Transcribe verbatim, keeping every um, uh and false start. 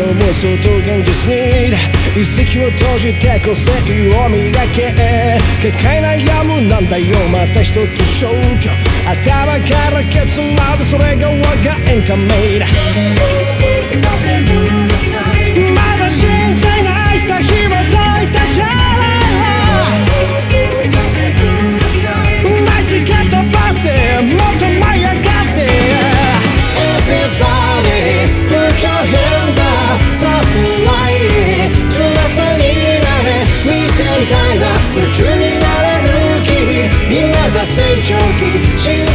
妄想と現実に一石を閉じて個性を磨け抱え悩むなんだよまた一つ消去頭からケツまでそれが我がエンタメだまだ信じないさ紐解いたシャマジか飛ばしてもっと舞い上がって Everybody put your hands up さあフライ翼になれ見てみたいな夢中になれる君今だ成長期